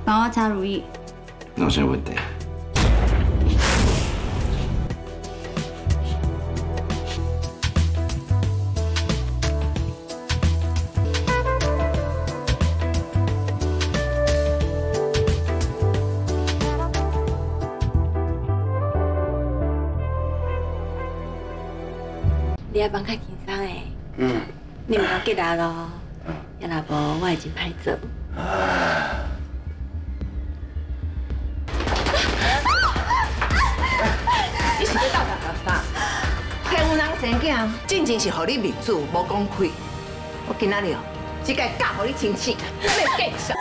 帮我查如意。 有啥问题？ 你要放较轻松的。你唔要紧啦咯。要若无，我会真歹做。 你是要斗阵干啥？骗有人生囝，真正是互你面子无讲开。我今仔日哦，只该教互你清醒，你要继续。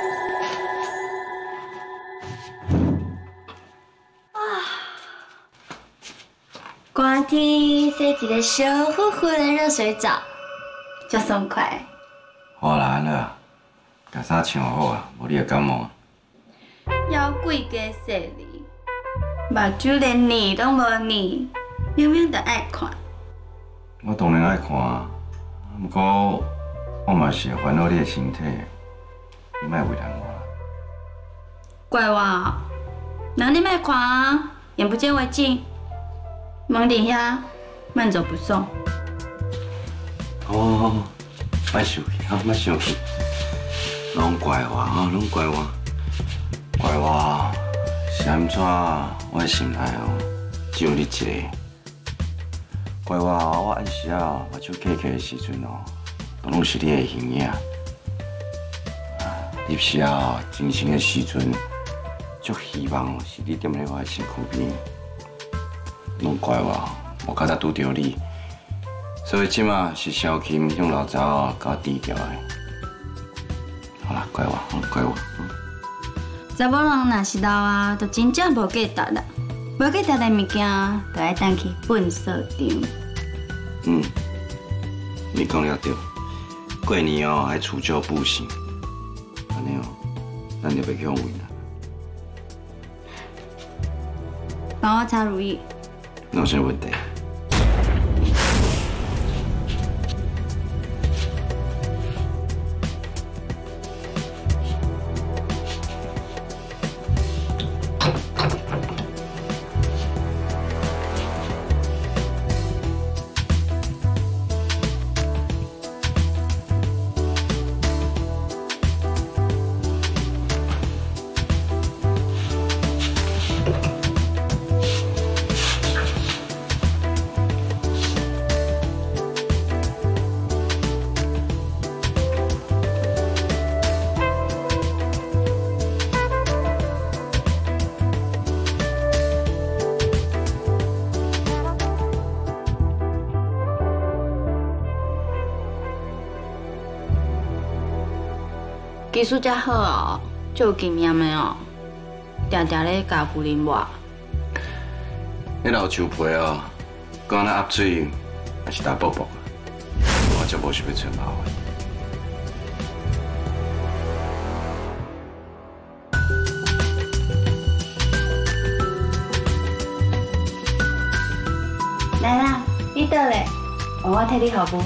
寒天洗一个烧乎乎的热水澡，就爽快。 好啦，安啦，甲衫穿好啊，无你会感冒。 腰贵加细腻，目睭连泥都无泥，明明就爱看。 我当然爱看啊，不过我嘛是会烦恼你的身体，你莫为难我啦。 怪我哦，那你莫看啊，眼不见为净。忙伫遐，慢走不送。 好，莫生气，好，莫生气，拢怪我啊，拢怪我，怪我是安怎？我的心内哦，只有你一个。怪我按时啊，目睭起起的时阵哦，都拢是你的形影。入时啊，精神的时阵，足希望是你踮咧我的身躯边。拢怪我较早拄着你，所以即马是小琴向老查某甲我低调的。好啦，怪我，怪我。 查某人若是老啊，就真正无价值啦。无价值的物件，就爱当去粪扫场。 你讲了对。过年哦，爱除旧布新，安尼哦，咱就袂去往为难。 帮我查如意。 有啥问题？ 技术真好哦，就有经验的哦，常常咧教夫人我。 迄老树皮哦，讲那压水还是打薄薄，我就无想要找麻烦。 来啦，你倒咧，我替你服务。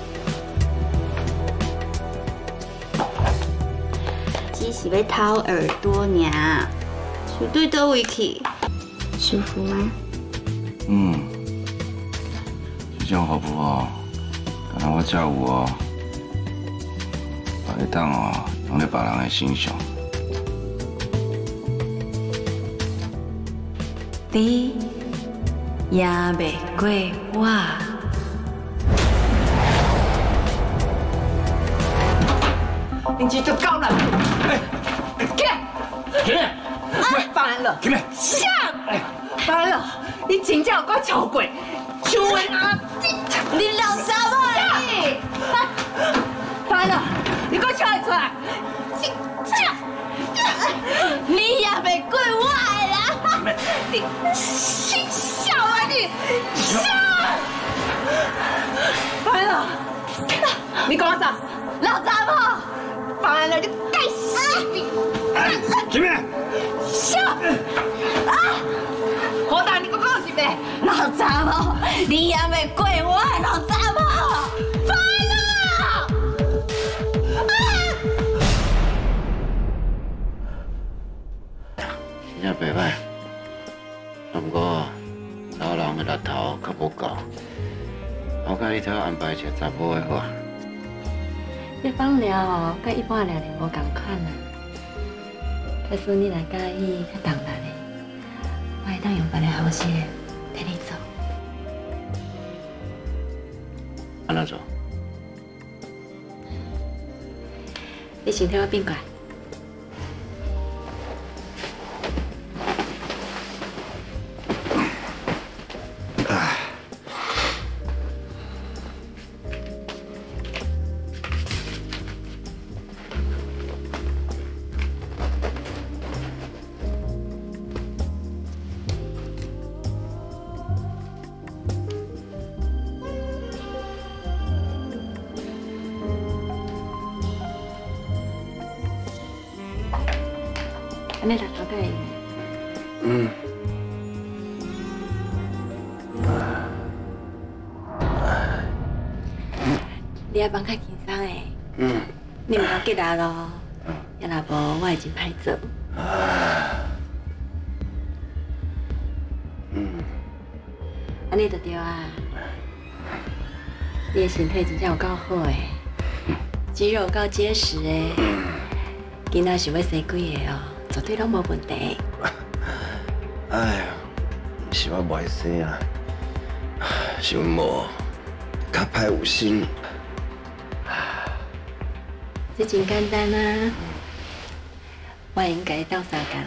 只是要掏耳朵尔，是对倒位去？舒服吗？ 这种服务哦，敢若我照有哦，会当哦用在别人的身上。 你也袂过我。 你这就够了！起来！起来！放安乐！ 起来！ 像！放安乐！你真正有够超过，像的啊！ 你老查某你！ 放安乐！你给我笑出来！ 你也袂过我的啦！ 你笑啊你！笑！放安乐！你讲啥？ 老查某！ 放安乐，你该死你！ 前面！ 笑！啊！好大，你讲讲是袂？ 老查某，你也袂过我的老查某！放安乐！ 真正袂歹，不过老人的力头较无够。我甲你头安排一个查某的好。 这放疗哦，甲一般的疗龄无共款啊。假使你若介意较重力的，我会当用别个方式替你做。 安怎做？ 你先替我变过来。 安尼力头较会用。 嗯。 你要放较轻松的。嗯。你唔要激力咯。要若无，我会真歹做。安尼就对啊。你的身体真正有够好的，肌肉够结实的。囡仔想要生几个哦？ 绝对拢无问题。 哎呀，是我袂生啊，是阮某较歹有心。 这真简单啊，我应该斗3工。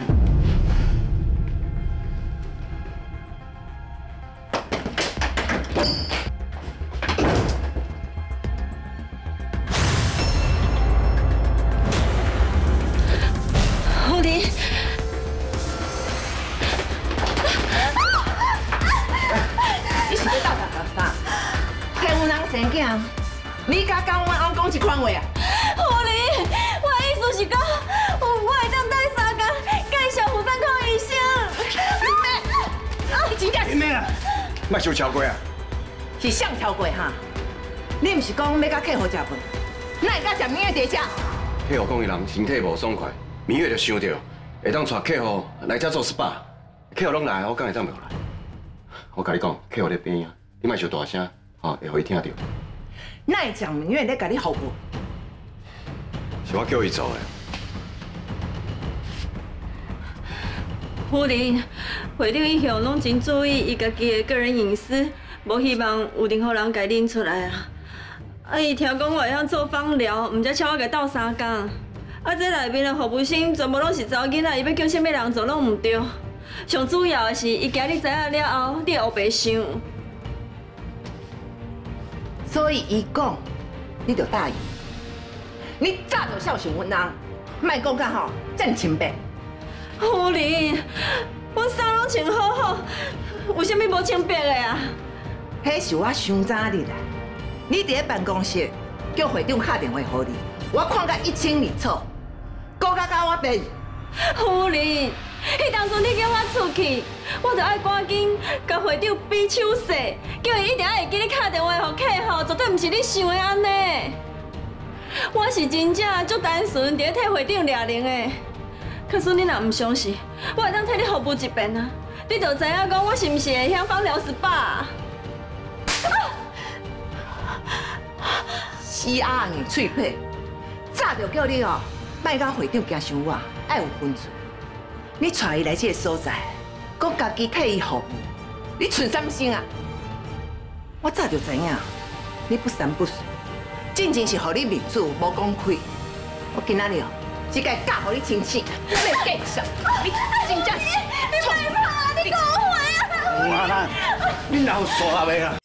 你敢跟阮翁讲一款话啊？ 护理，我的意思是讲，我会当待3工，介绍妇产科医生。 你真正是咩啦？ 莫想超过啊！ 是谁超过哈？你唔是讲要甲客户食饭，哪会甲食面的茶？ 客户讲伊人身体无爽快，明月就想到会当带客户来这做 SPA， 客户拢来，我敢会当袂来？我甲你讲，客户在边啊，你莫想大声，吼，会互伊听到。 哪会蒋明月在甲你服务？ 是我叫伊做的。 夫人，会长一向拢真注意伊家己的个人隐私，无希望有任何人甲拎出来啊。啊，伊听讲我会晓做芳疗，毋则请我甲斗3工。啊，这内面的服务生全部拢是查某囡仔，伊要叫啥物人做拢毋对。上主要的是，伊惊你知影了后，你会白想。 所以伊讲，你就答应。你早就孝顺阮翁，莫讲甲吼这么清白。 夫人，阮衫拢穿好好，为什么无清白的啊？ 迄是我伤早日来，你伫咧办公室叫会长打电话给你，我看甲一清二楚，顾甲我边。 夫人，迄当初你叫我出去，我就爱赶紧甲会长比手势，叫伊一定会记你打电话给客户，绝对毋是你想的安尼。我是真正足单纯，伫咧替会长抓零的。可是你若毋相信，我会当替你服务一遍啊！你就知影讲我是毋是会晓芳疗 SPA。 死鸭硬脆皮，早就叫你哦，莫甲会长惊伤我，爱有分寸。你带伊来这个所在，讲家己替伊服务，你存什么心啊？我早就知影，你不三不四，真正是互你面子无讲开。我今仔日哦，只该教互你清醒，你袂继续，你真正是。 你别怕，你误会啊！ 有啊啦，你哪有傻袂啊？